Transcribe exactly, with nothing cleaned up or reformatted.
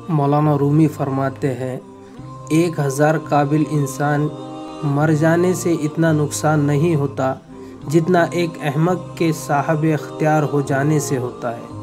मौलाना रूमी फरमाते हैं, एक हज़ार काबिल इंसान मर जाने से इतना नुकसान नहीं होता जितना एक अहमक के साहब इख्तियार हो जाने से होता है।